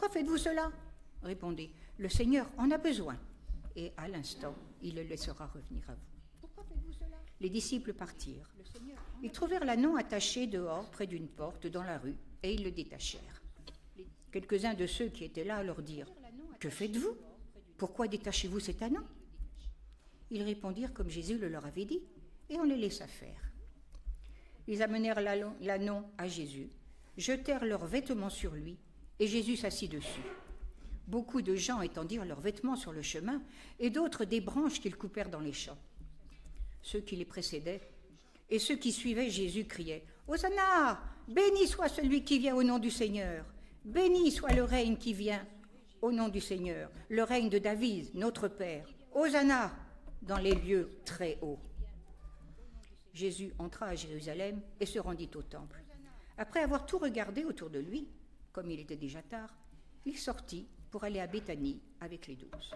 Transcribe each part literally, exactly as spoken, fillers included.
Pourquoi faites-vous cela? Répondez, le Seigneur en a besoin, et à l'instant, il le laissera revenir à vous. Pourquoi faites-vous cela? Les disciples partirent. Ils trouvèrent l'ânon attaché dehors, près d'une porte, dans la rue, et ils le détachèrent. Quelques-uns de ceux qui étaient là leur dirent, que faites-vous? Pourquoi détachez-vous cet ânon? Ils répondirent comme Jésus le leur avait dit, et on les laissa faire. Ils amenèrent l'ânon à Jésus, jetèrent leurs vêtements sur lui, et Jésus s'assit dessus. Beaucoup de gens étendirent leurs vêtements sur le chemin, et d'autres des branches qu'ils coupèrent dans les champs. Ceux qui les précédaient et ceux qui suivaient Jésus criaient « Hosanna! Béni soit celui qui vient au nom du Seigneur! Béni soit le règne qui vient au nom du Seigneur, le règne de David, notre Père! Hosanna! Dans les lieux très hauts. » Jésus entra à Jérusalem et se rendit au temple. Après avoir tout regardé autour de lui, comme il était déjà tard, il sortit pour aller à Béthanie avec les douze.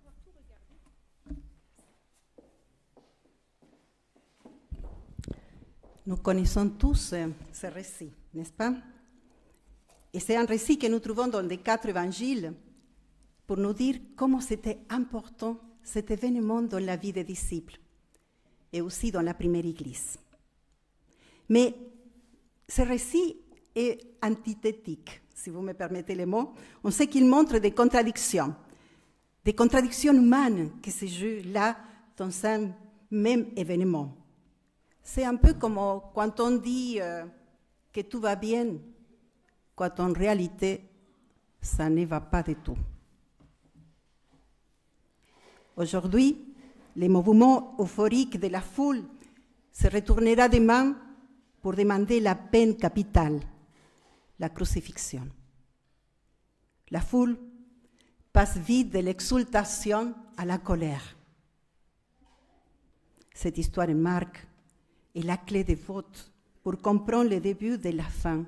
Nous connaissons tous ce récit, n'est-ce pas? Et c'est un récit que nous trouvons dans les quatre évangiles pour nous dire comment c'était important cet événement dans la vie des disciples et aussi dans la première Église. Mais ce récit est antithétique, si vous me permettez les mots. On sait qu'il montre des contradictions, des contradictions humaines qui se jouent là dans un même événement. C'est un peu comme quand on dit euh, que tout va bien, quand en réalité, ça ne va pas du tout. Aujourd'hui, le mouvement euphorique de la foule se retournera demain pour demander la peine capitale, la crucifixion. La foule passe vite de l'exultation à la colère. Cette histoire marque est la clé de vote pour comprendre le début de la fin.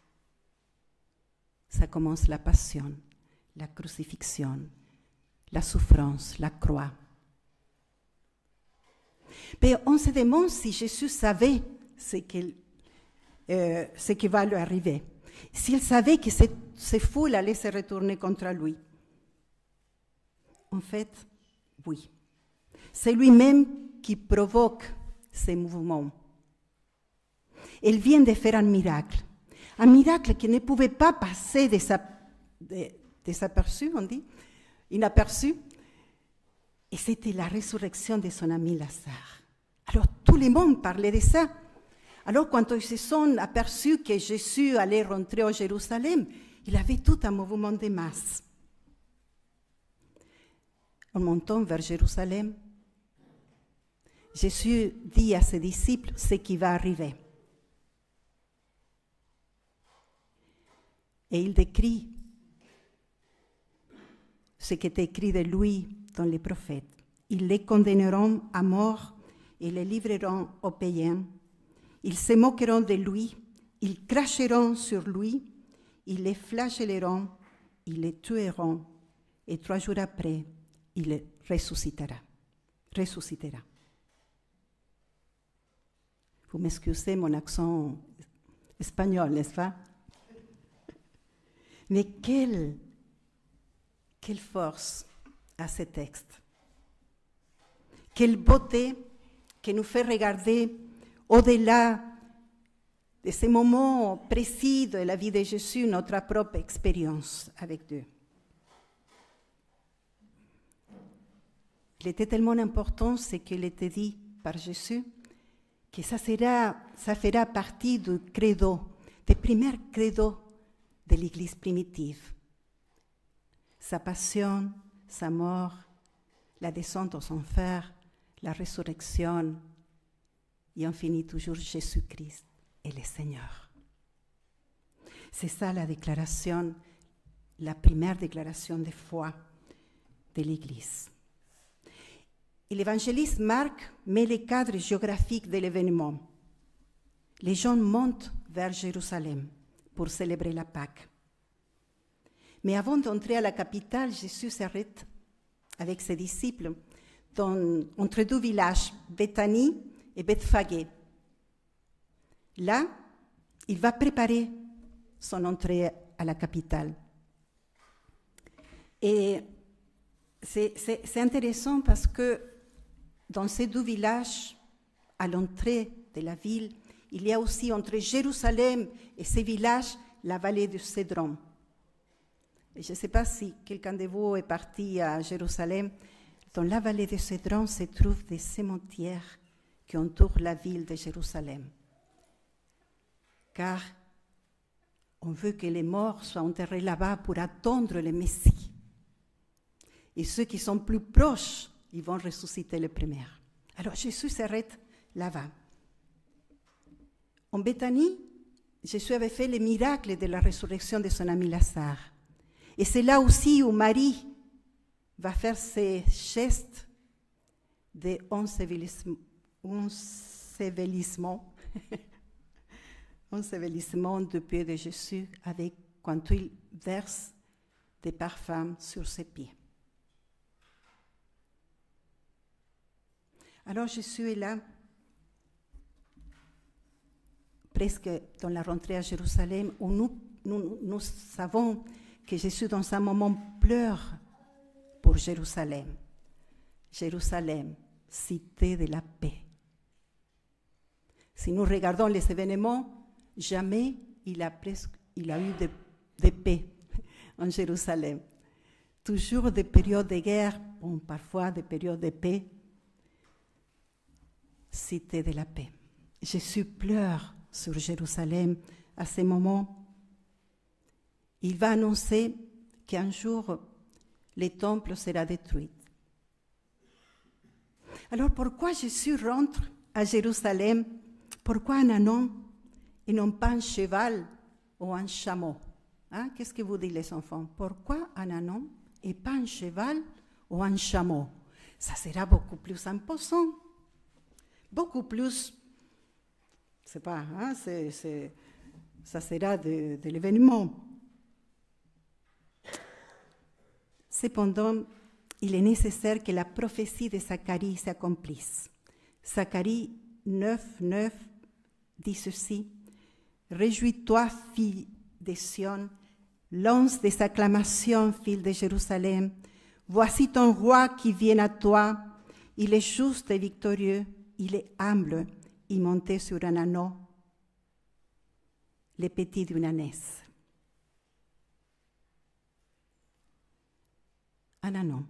Ça commence la passion, la crucifixion, la souffrance, la croix. Mais on se demande si Jésus savait ce, euh, ce qui va lui arriver, s'il savait que ces, ces foules allaient se retourner contre lui. En fait, oui. C'est lui-même qui provoque ces mouvements. Il vient de faire un miracle, un miracle qui ne pouvait pas passer désaperçu, on dit, inaperçu, et c'était la résurrection de son ami Lazare. Alors tout le monde parlait de ça. Alors quand ils se sont aperçus que Jésus allait rentrer au Jérusalem, il avait tout un mouvement de masse. En montant vers Jérusalem, Jésus dit à ses disciples ce qui va arriver. Et il décrit ce qui est écrit de lui dans les prophètes. Ils les condamneront à mort et les livreront aux païens. Ils se moqueront de lui, ils cracheront sur lui, ils les flagelleront, ils les tueront, et trois jours après, il ressuscitera. ressuscitera. Vous m'excusez mon accent espagnol, n'est-ce pas? Mais quelle, quelle force à ce texte. Quelle beauté qui nous fait regarder au-delà de ces moments précis de la vie de Jésus, notre propre expérience avec Dieu. Il était tellement important ce qu'il était dit par Jésus que ça, sera, ça fera partie du credo, des premiers credos de l'Église primitive. Sa passion, sa mort, la descente aux enfers, la résurrection, et on finit toujours Jésus-Christ est le Seigneur. C'est ça la déclaration, la première déclaration de foi de l'Église. Et l'évangéliste Marc met le cadre géographique de l'événement. Les gens montent vers Jérusalem pour célébrer la Pâque. Mais avant d'entrer à la capitale, Jésus s'arrête avec ses disciples dans, entre deux villages, Béthanie et Bethphagée. Là, il va préparer son entrée à la capitale. Et c'est, c'est, c'est intéressant parce que dans ces deux villages, à l'entrée de la ville, il y a aussi entre Jérusalem et ces villages la vallée du Cédron. Et je ne sais pas si quelqu'un de vous est parti à Jérusalem. Dans la vallée du Cédron se trouvent des cimetières qui entourent la ville de Jérusalem. Car on veut que les morts soient enterrés là-bas pour attendre le Messie. Et ceux qui sont plus proches, ils vont ressusciter les premiers. Alors Jésus s'arrête là-bas. En Béthanie, Jésus avait fait le miracle de la résurrection de son ami Lazare. Et c'est là aussi où Marie va faire ses gestes de ensevelissement, ensevelissement, ensevelissement du pied de Jésus avec, quand il verse des parfums sur ses pieds. Alors Jésus est là, presque dans la rentrée à Jérusalem, où nous, nous, nous savons que Jésus, dans un moment, pleure pour Jérusalem. Jérusalem, cité de la paix. Si nous regardons les événements, jamais il a, presque, il a eu de, de paix en Jérusalem. Toujours des périodes de guerre, bon, parfois des périodes de paix. Cité de la paix. Jésus pleure sur Jérusalem à ce moment. Il va annoncer qu'un jour, le temple sera détruit. Alors pourquoi Jésus rentre à Jérusalem? Pourquoi un ânon et non pas un cheval ou un chameau? Hein? Qu'est-ce que vous dites les enfants? Pourquoi un ânon et pas un cheval ou un chameau? Ça sera beaucoup plus imposant. Beaucoup plus, c'est pas, hein, c'est, c'est, ça sera de, de l'événement. Cependant, il est nécessaire que la prophétie de Zacharie s'accomplisse. Zacharie neuf, neuf dit ceci: Réjouis-toi, fille de Sion, lance des acclamations, fille de Jérusalem. Voici ton roi qui vient à toi. Il est juste et victorieux. Il est humble, il montait sur un âneau, le petit d'une ânesse. Un âneau.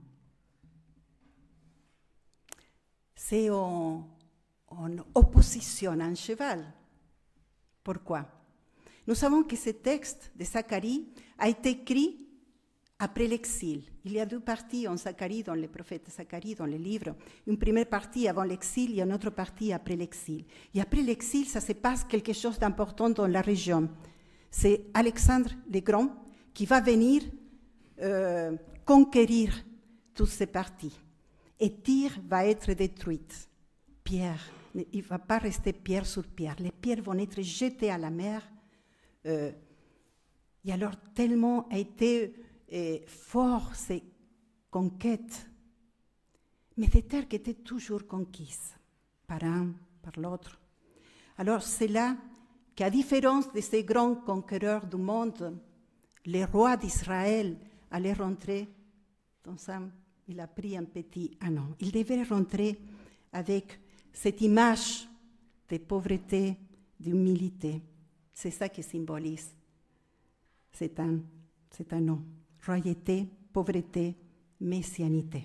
C'est en, en opposition à un cheval. Pourquoi? Nous savons que ce texte de Zacharie a été écrit après l'exil. Il y a deux parties en Zacharie, dans le prophète Zacharie, dans le livre. Une première partie avant l'exil et une autre partie après l'exil. Et après l'exil, ça se passe quelque chose d'important dans la région. C'est Alexandre le Grand qui va venir euh, conquérir toutes ces parties. Et Tyr va être détruite. Pierre, il ne va pas rester pierre sur pierre. Les pierres vont être jetées à la mer. Euh, et alors, tellement a été Et fort ces conquêtes, mais des terres qui étaient toujours conquises par un, par l'autre. Alors c'est là qu'à différence de ces grands conquéreurs du monde, le roi d'Israël allait rentrer dans un, il a pris un petit ânon. Il devait rentrer avec cette image de pauvreté, d'humilité. C'est ça qui symbolise cet ânon. Cet ânon. Royauté, pauvreté, messianité.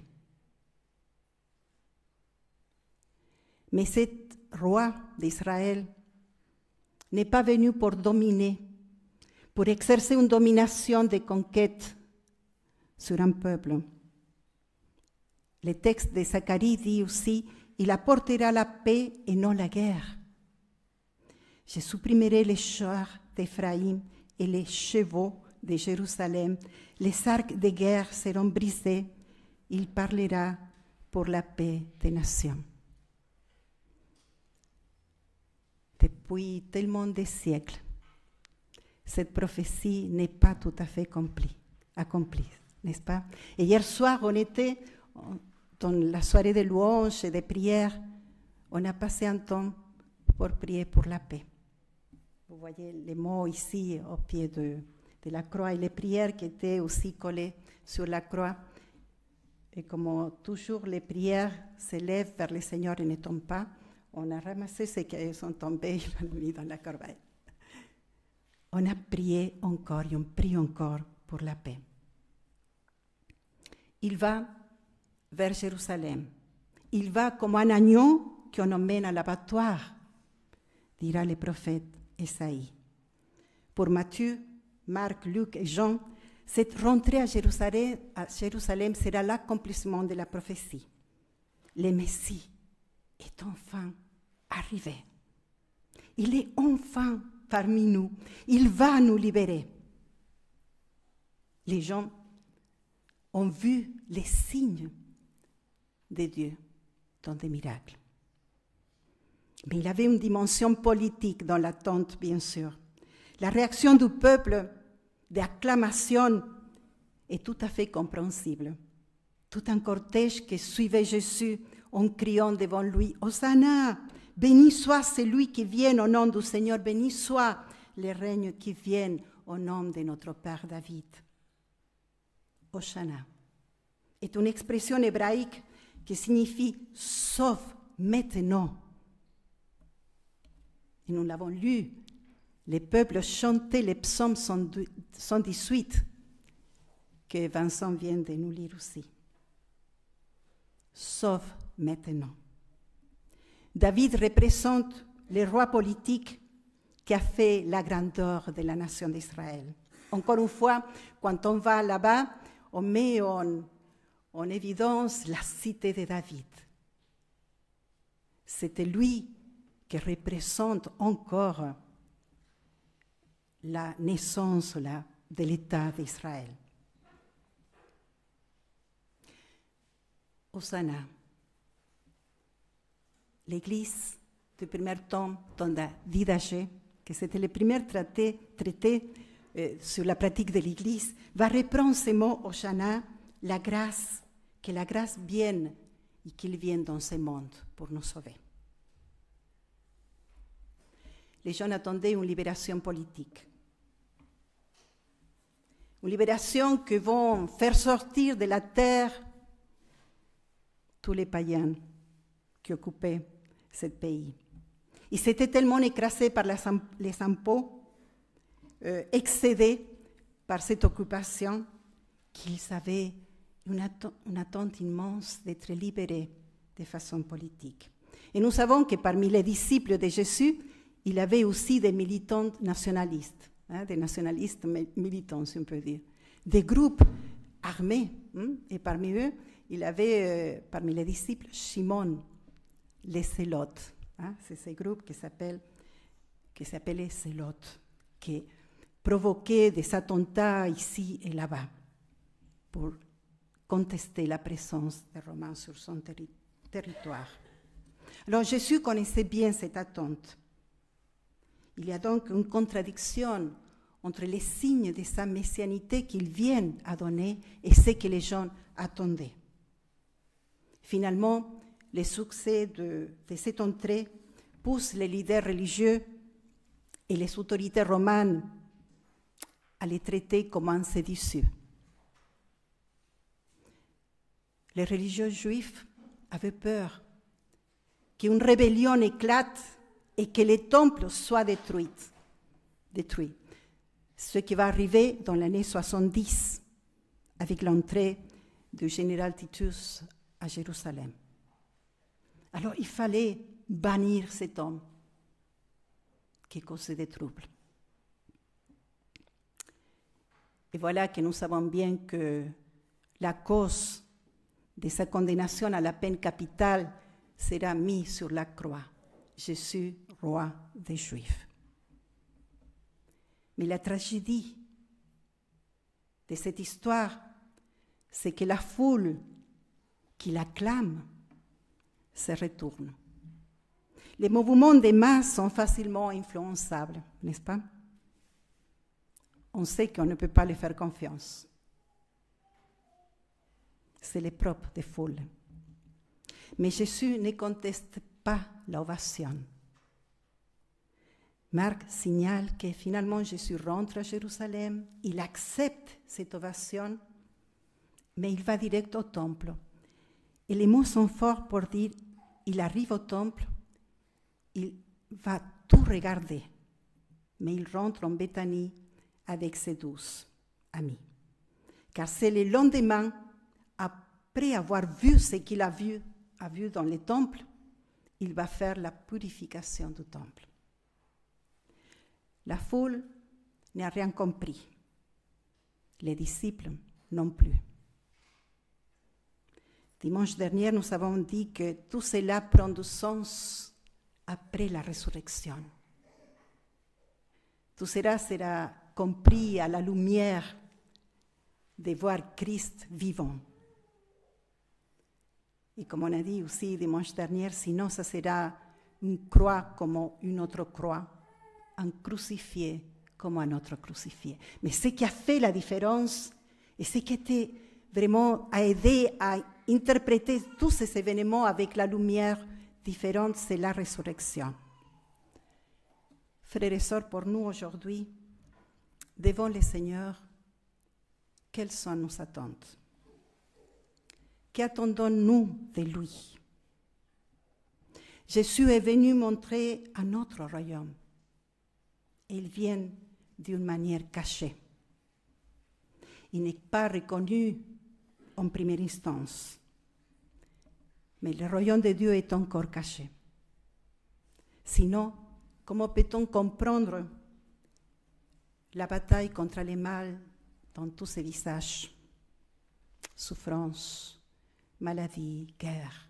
Mais cet roi d'Israël n'est pas venu pour dominer, pour exercer une domination de conquête sur un peuple. Le texte de Zacharie dit aussi: il apportera la paix et non la guerre. Je supprimerai les chars d'Éphraïm et les chevaux de Jérusalem, les arcs de guerre seront brisés, il parlera pour la paix des nations. Depuis tellement de siècles, cette prophétie n'est pas tout à fait accomplie, accomplie, n'est-ce pas? Et hier soir, on était dans la soirée de louanges et de prières, on a passé un temps pour prier pour la paix. Vous voyez les mots ici au pied de, de la croix et les prières qui étaient aussi collées sur la croix. Et comme toujours, les prières s'élèvent vers le Seigneur et ne tombent pas, on a ramassé ce qui sont tombés et on l'a mis dans la corbeille. On a prié encore et on prie encore pour la paix. Il va vers Jérusalem. Il va comme un agneau qu'on emmène à l'abattoir, dira le prophète Esaïe. Pour Matthieu, Marc, Luc et Jean, cette rentrée à Jérusalem, à Jérusalem sera l'accomplissement de la prophétie. Le Messie est enfin arrivé. Il est enfin parmi nous. Il va nous libérer. Les gens ont vu les signes de Dieu dans des miracles. Mais il y avait une dimension politique dans l'attente, bien sûr. La réaction du peuple d'acclamation est tout à fait compréhensible. Tout un cortège qui suivait Jésus en criant devant lui « Hosanna, béni soit celui qui vient au nom du Seigneur, béni soit le règne qui vient au nom de notre Père David. » Hosanna est une expression hébraïque qui signifie « sauf maintenant ». Et nous l'avons lu, les peuples chantaient les psaumes cent dix-huit, que Vincent vient de nous lire aussi. Sauf maintenant. David représente le roi politique qui a fait la grandeur de la nation d'Israël. Encore une fois, quand on va là-bas, on met en, en évidence la cité de David. C'était lui qui représente encore la naissance là, de l'État d'Israël. Hosanna. L'Église du premier temps dans la vie d'Agé, que c'était le premier traité, traité euh, sur la pratique de l'Église, va reprendre ce mot Hosanna, la grâce, que la grâce vienne et qu'il vienne dans ce monde pour nous sauver. Les gens attendaient une libération politique. Une libération qui va faire sortir de la terre tous les païens qui occupaient ce pays. Ils s'étaient tellement écrasés par les impôts, euh, excédés par cette occupation, qu'ils avaient une, atte- une attente immense d'être libérés de façon politique. Et nous savons que parmi les disciples de Jésus, il y avait aussi des militants nationalistes, hein, des nationalistes militants, si on peut dire, des groupes armés. Hein, et parmi eux, il y avait, euh, parmi les disciples, Simon, les Zélotes. Hein, c'est ce groupe qui s'appelle, qui s'appelait Zélotes, qui provoquait des attentats ici et là-bas pour contester la présence des Romains sur son terri- territoire. Alors Jésus connaissait bien cette attente. Il y a donc une contradiction entre les signes de sa messianité qu'il vient à donner et ce que les gens attendaient. Finalement, le succès de, de cette entrée pousse les leaders religieux et les autorités romaines à les traiter comme un séditieux. Les religieux juifs avaient peur qu'une rébellion éclate et que les temples soient détruits. détruits. Ce qui va arriver dans l'année soixante-dix, avec l'entrée du général Titus à Jérusalem. Alors il fallait bannir cet homme qui causait des troubles. Et voilà que nous savons bien que la cause de sa condamnation à la peine capitale sera mise sur la croix. Jésus, roi des Juifs. Mais la tragédie de cette histoire, c'est que la foule qui l'acclame se retourne. Les mouvements des masses sont facilement influençables, n'est-ce pas? On sait qu'on ne peut pas les faire confiance. C'est le propre des foules. Mais Jésus ne conteste pas l'ovation. Marc signale que finalement Jésus rentre à Jérusalem, il accepte cette ovation, mais il va direct au temple. Et les mots sont forts pour dire, il arrive au temple, il va tout regarder, mais il rentre en Béthanie avec ses douze amis. Car c'est le lendemain, après avoir vu ce qu'il a vu, a vu dans le temple, il va faire la purification du temple. La foule n'a rien compris. Les disciples non plus. Dimanche dernier, nous avons dit que tout cela prend du sens après la résurrection. Tout cela sera compris à la lumière de voir Christ vivant. Et comme on a dit aussi dimanche dernier, sinon ça sera une croix comme une autre croix, un crucifié comme un autre crucifié. Mais ce qui a fait la différence et ce qui était vraiment a aidé à interpréter tous ces événements avec la lumière différente, c'est la résurrection. Frères et sœurs, pour nous aujourd'hui, devant le Seigneur, quelles sont nos attentes? Qu'attendons-nous de lui? Jésus est venu montrer un autre royaume. Et il vient d'une manière cachée. Il n'est pas reconnu en première instance. Mais le royaume de Dieu est encore caché. Sinon, comment peut-on comprendre la bataille contre le mal dans tous ses visages? Souffrance, maladie, guerre.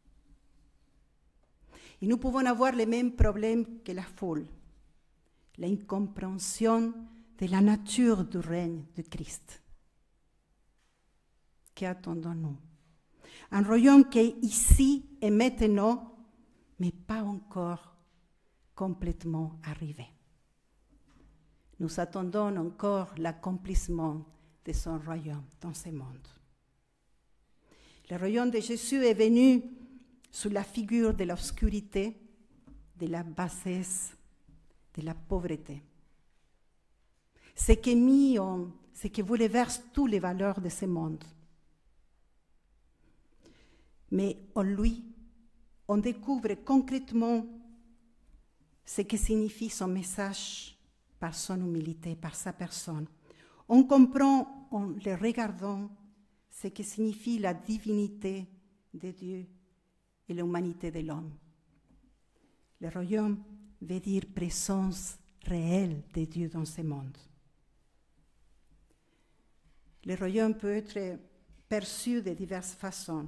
Et nous pouvons avoir les mêmes problèmes que la foule. L'incompréhension de la nature du règne de Christ. Qu'attendons-nous? Un royaume qui est ici et maintenant, mais pas encore complètement arrivé. Nous attendons encore l'accomplissement de son royaume dans ce monde. Le royaume de Jésus est venu sous la figure de l'obscurité, de la bassesse, de la pauvreté. Ce qui est mis en, ce qui bouleverse toutes les valeurs de ce monde. Mais en lui, on découvre concrètement ce que signifie son message par son humilité, par sa personne. On comprend en le regardant ce que signifie la divinité de Dieu et l'humanité de l'homme. Le royaume veut dire présence réelle de Dieu dans ce monde. Le royaume peut être perçu de diverses façons.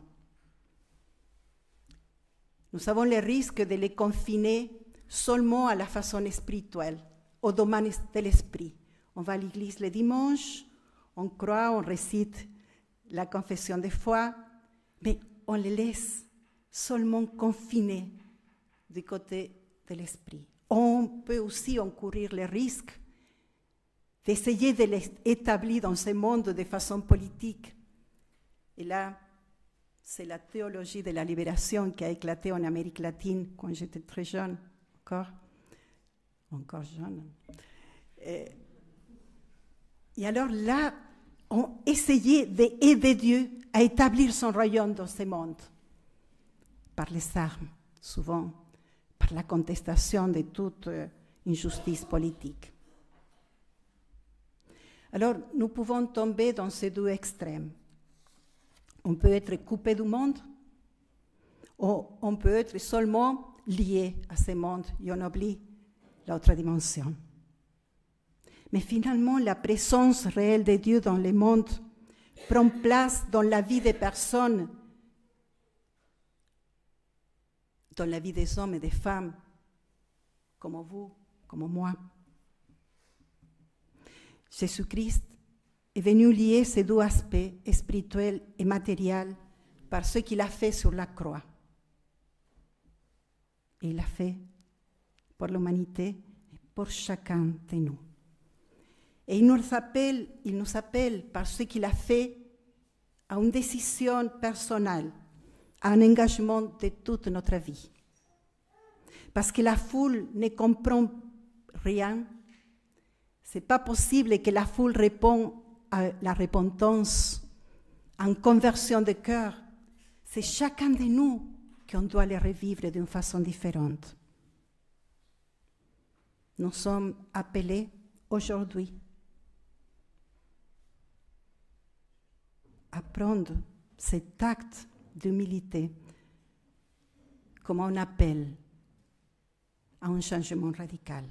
Nous avons le risque de les confiner seulement à la façon spirituelle, au domaine de l'esprit. On va à l'église le dimanche, on croit, on récite la confession de foi, mais on les laisse seulement confinés du côté de l'esprit. On peut aussi encourir le risque d'essayer de les établir dans ce monde de façon politique. Et là, c'est la théologie de la libération qui a éclaté en Amérique latine quand j'étais très jeune, encore, encore jeune. Et, et alors là, on essayait d'aider Dieu à établir son royaume dans ce monde, par les armes, souvent, par la contestation de toute injustice politique. Alors, nous pouvons tomber dans ces deux extrêmes. On peut être coupé du monde, ou on peut être seulement lié à ce monde et on oublie l'autre dimension. Mais finalement, la présence réelle de Dieu dans le monde prend place dans la vie des personnes, dans la vie des hommes et des femmes, comme vous, comme moi. Jésus-Christ est venu lier ces deux aspects, spirituels et matériels, par ce qu'il a fait sur la croix. Et il l'a fait pour l'humanité et pour chacun de nous. Et il nous appelle, il nous appelle par ce qu'il a fait à une décision personnelle, à un engagement de toute notre vie. Parce que la foule ne comprend rien. Ce n'est pas possible que la foule réponde à la repentance en conversion de cœur. C'est chacun de nous qu'on doit les revivre d'une façon différente. Nous sommes appelés aujourd'hui à prendre cet acte d'humilité comme un appel à un changement radical.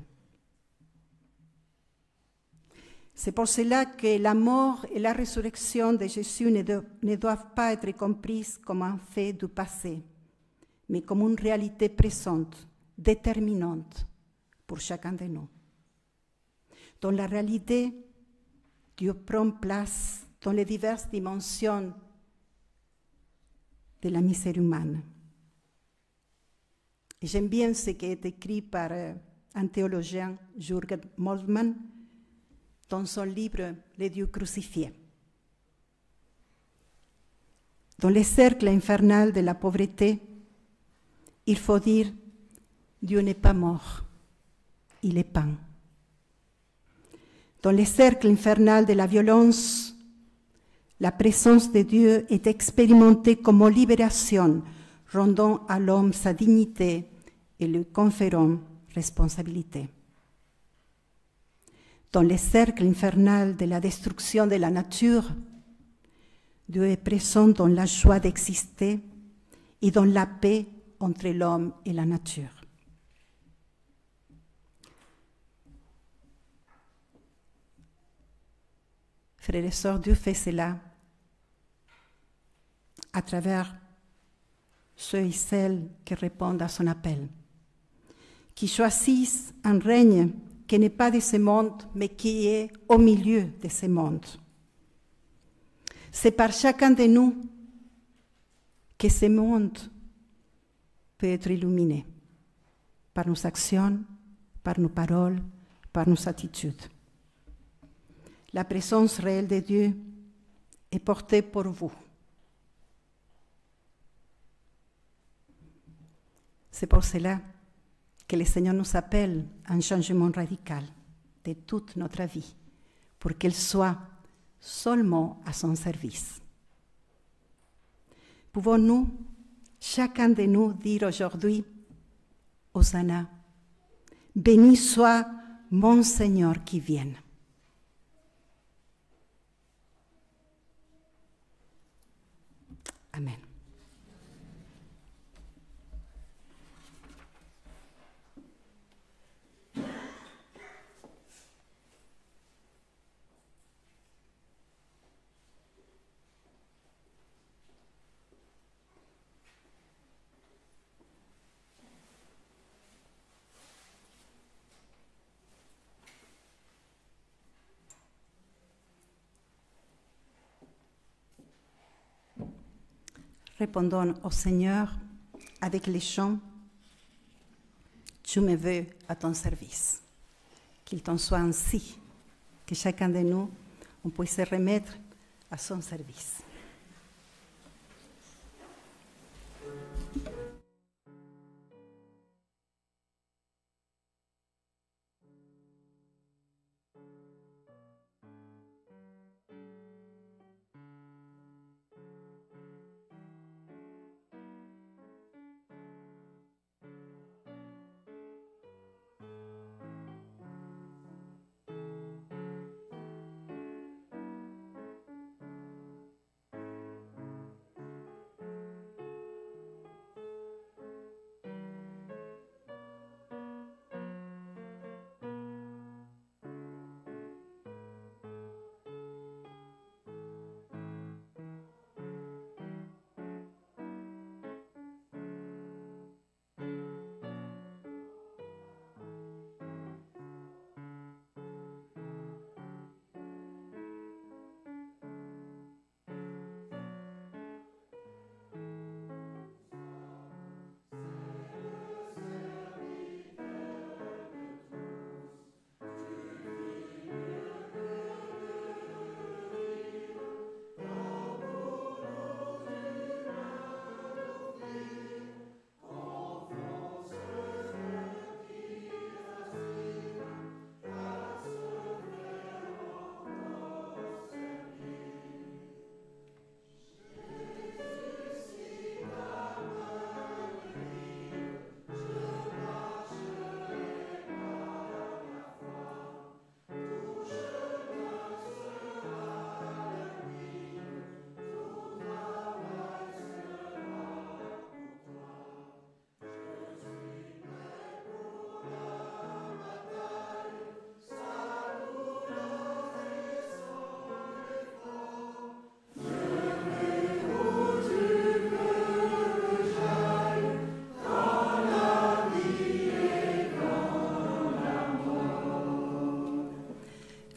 C'est pour cela que la mort et la résurrection de Jésus ne, do- ne doivent pas être comprises comme un fait du passé, mais comme une réalité présente, déterminante pour chacun de nous. Dans la réalité, Dieu prend place dans les diverses dimensions de la misère humaine. Et j'aime bien ce qui est écrit par euh, un théologien, Jürgen Moltmann, dans son livre « Les dieux crucifiés ». Dans le cercle infernal de la pauvreté, il faut dire « Dieu n'est pas mort, il est peint ». Dans le cercle infernal de la violence, la présence de Dieu est expérimentée comme libération, rendant à l'homme sa dignité et lui conférant responsabilité. Dans le cercle infernal de la destruction de la nature, Dieu est présent dans la joie d'exister et dans la paix entre l'homme et la nature. Frères et sœurs, Dieu fait cela à travers ceux et celles qui répondent à son appel, qui choisissent un règne qui n'est pas de ce monde, mais qui est au milieu de ce monde. C'est par chacun de nous que ce monde peut être illuminé, par nos actions, par nos paroles, par nos attitudes. La présence réelle de Dieu est portée pour vous. C'est pour cela que le Seigneur nous appelle à un changement radical de toute notre vie, pour qu'elle soit seulement à son service. Pouvons-nous, chacun de nous, dire aujourd'hui, Hosanna, béni soit mon Seigneur qui vienne. Amen. Répondons au Seigneur avec les chants « Je me veux à ton service ». Qu'il t'en soit ainsi, que chacun de nous, on puisse se remettre à son service.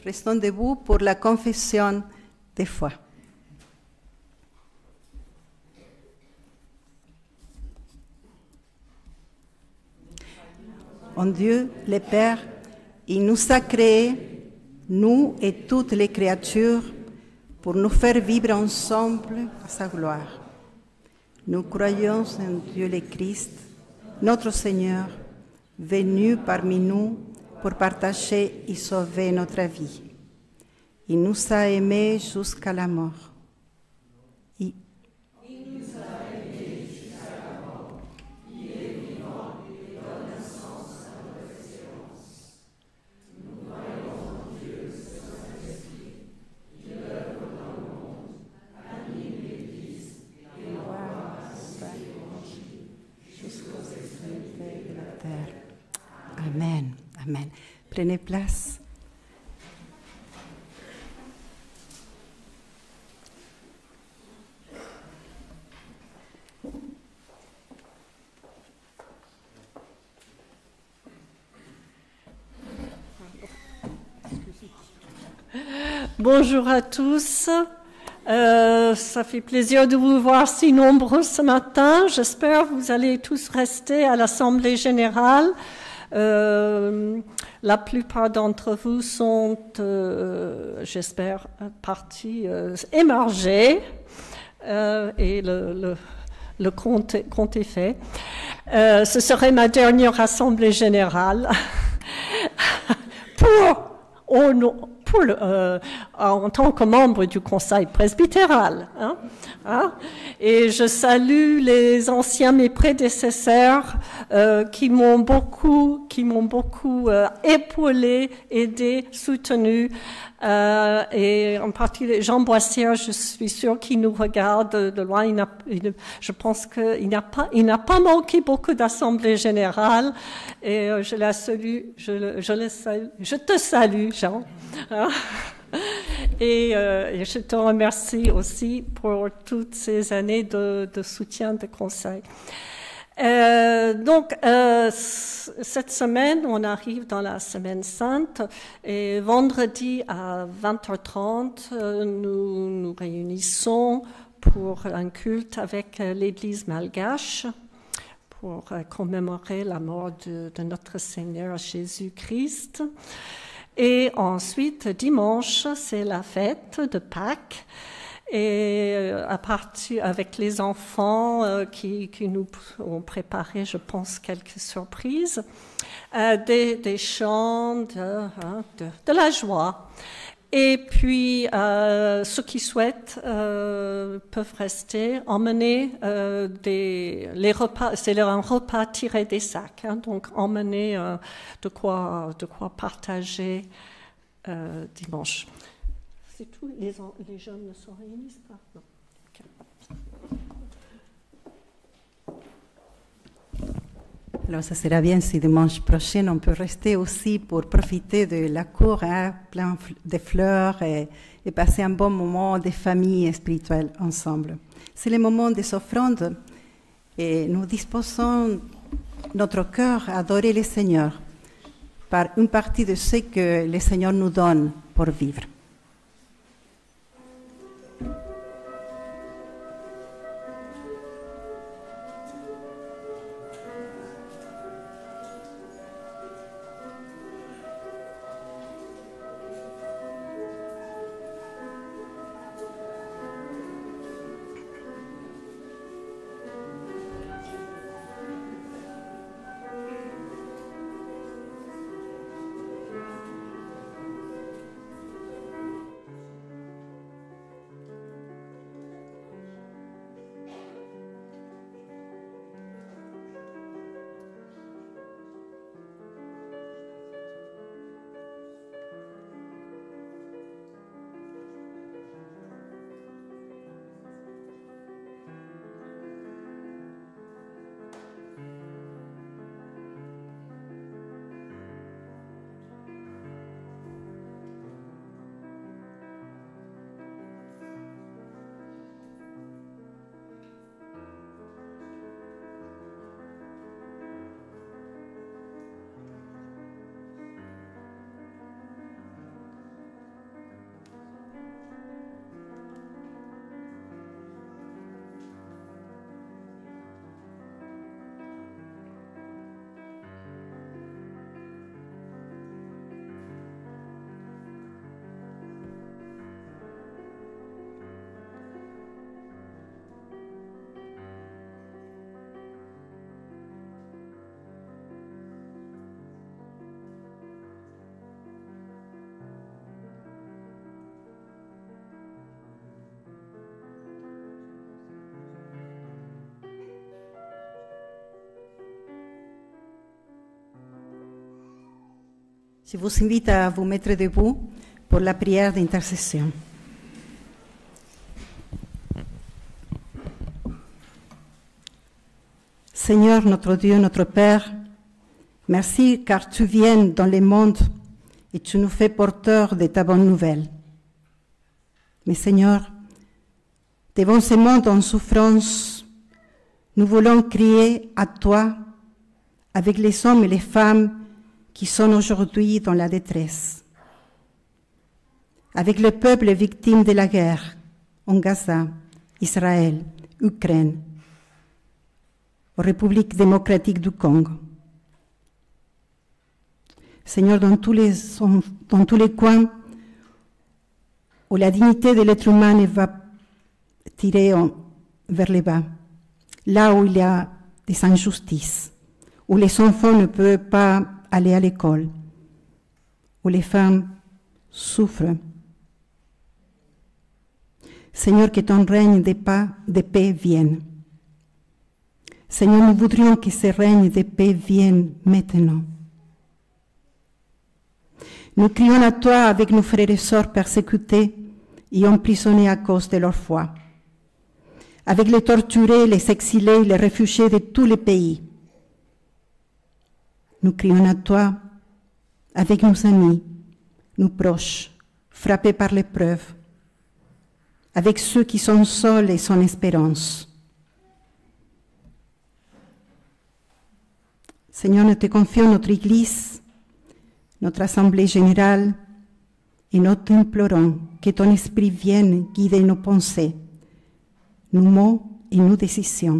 Restons debout pour la confession de foi. En Dieu, le Père, il nous a créés, nous et toutes les créatures, pour nous faire vivre ensemble à sa gloire. Nous croyons en Dieu le Christ, notre Seigneur, venu parmi nous pour partager et sauver notre vie. Il nous a aimés jusqu'à la mort. Il, Il nous a aimés jusqu'à la mort. Il est vivant et donne un sens à notre espérance. Nous croyons en Dieu, Saint-Esprit, qui œuvre dans le monde, anime l'Église et envoie son Évangile jusqu'aux extrémités de la terre. Amen. Amen. Prenez place. Bonjour à tous. Euh, ça fait plaisir de vous voir si nombreux ce matin. J'espère que vous allez tous rester à l'Assemblée générale. Euh, la plupart d'entre vous sont, euh, j'espère, partis euh, émergés euh, et le, le, le compte, compte est fait. Euh, ce serait ma dernière Assemblée générale pour, au nom, pour le, euh, en tant que membre du Conseil presbytéral. Hein, hein, et je salue les anciens, mes prédécesseurs, euh, qui m'ont beaucoup, qui m'ont beaucoup euh, épaulé, aidé, soutenu. Euh, et en particulier Jean Boissière, je suis sûre qu'il nous regarde de loin. Il n'a, il, je pense qu'il n'a pas, il n'a pas manqué beaucoup d'assemblées générales. Et euh, je la salue, je, je le salue, je te salue, Jean. Et, euh, et je te remercie aussi pour toutes ces années de, de soutien, de conseil. Euh, donc, euh, cette semaine, on arrive dans la Semaine Sainte et vendredi à vingt heures trente, euh, nous nous réunissons pour un culte avec l'Église malgache pour euh, commémorer la mort de, de notre Seigneur Jésus-Christ. Et ensuite, dimanche, c'est la fête de Pâques. Et à partir avec les enfants euh, qui, qui nous ont préparé, je pense, quelques surprises, euh, des, des chants, de, hein, de, de la joie. Et puis, euh, ceux qui souhaitent euh, peuvent rester, emmener euh, des, les repas. C'est un repas tiré des sacs, hein, donc emmener euh, de quoi, de quoi partager euh, dimanche. C'est tout, les, les jeunes ne se réunissent pas? Non. Okay. Alors, ça sera bien si dimanche prochain, on peut rester aussi pour profiter de la cour, hein, plein de fleurs et, et passer un bon moment de famille spirituelle ensemble. C'est le moment des offrandes et nous disposons notre cœur à adorer le Seigneur par une partie de ce que le Seigneur nous donne pour vivre. Je vous invite à vous mettre debout pour la prière d'intercession. Seigneur, notre Dieu, notre Père, merci car tu viens dans le monde et tu nous fais porteurs de ta bonne nouvelle. Mais Seigneur, devant ce monde en souffrance, nous voulons crier à toi avec les hommes et les femmes qui sont aujourd'hui dans la détresse, avec le peuple victime de la guerre en Gaza, Israël, Ukraine, République démocratique du Congo. Seigneur, dans tous les, dans tous les coins où la dignité de l'être humain va tirer en, vers le bas, là où il y a des injustices, où les enfants ne peuvent pas aller à l'école, où les femmes souffrent. Seigneur, que ton règne de paix, de paix vienne. Seigneur, nous voudrions que ce règne de paix vienne maintenant. Nous crions à toi avec nos frères et sœurs persécutés et emprisonnés à cause de leur foi, avec les torturés, les exilés, les réfugiés de tous les pays. Nous crions à toi avec nos amis, nos proches, frappés par l'épreuve, avec ceux qui sont seuls et sans espérance. Seigneur, nous te confions notre Église, notre Assemblée générale, et nous t'implorons que ton Esprit vienne guider nos pensées, nos mots et nos décisions.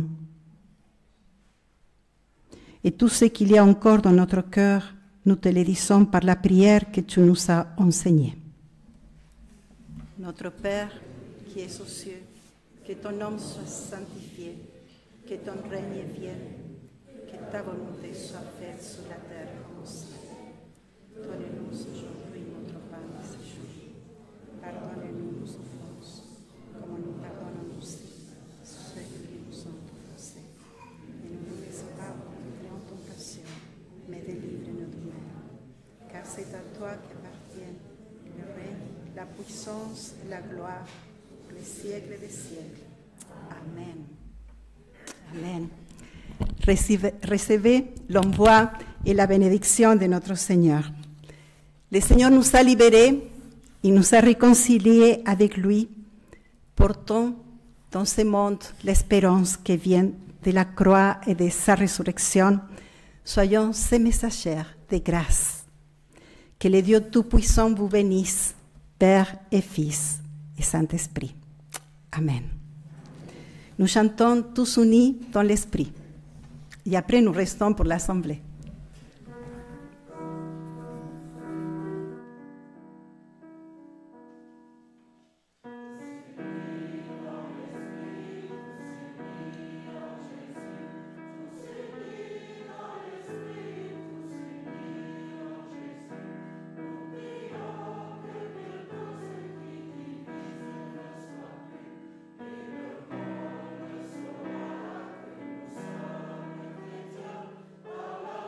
Et tout ce qu'il y a encore dans notre cœur, nous te le disons par la prière que tu nous as enseignée. Notre Père, qui es aux cieux, que ton nom soit sanctifié, que ton règne vienne, que ta volonté soit faite sur la terre comme au ciel. Donne-nous aujourd'hui notre pain de ce jour. Pardonne-nous nos offenses, comme nous pardonnons aussi ceux qui nous ont offensés. Et ne nous laisse pas entrer en tentation, mais délivre-nous du mal. Car c'est à toi qu'appartiennent le règne, la puissance et la gloire pour les siècles des siècles. Amen. Amen. Recevez, recevez l'envoi et la bénédiction de notre Seigneur. Le Seigneur nous a libérés, il nous a réconciliés avec lui. Portons dans ce monde l'espérance qui vient de la croix et de sa résurrection. Soyons ses messagères de grâce. Que le Dieu Tout-Puissant vous bénisse, Père et Fils et Saint-Esprit. Amen. Nous chantons tous unis dans l'Esprit. Et après, nous restons pour l'Assemblée. Amen.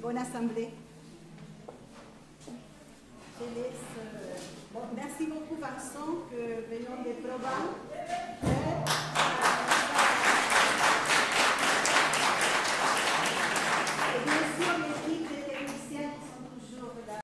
bonne assemblée. Je laisse, euh, bon, merci beaucoup Vincent, que venons de Provence.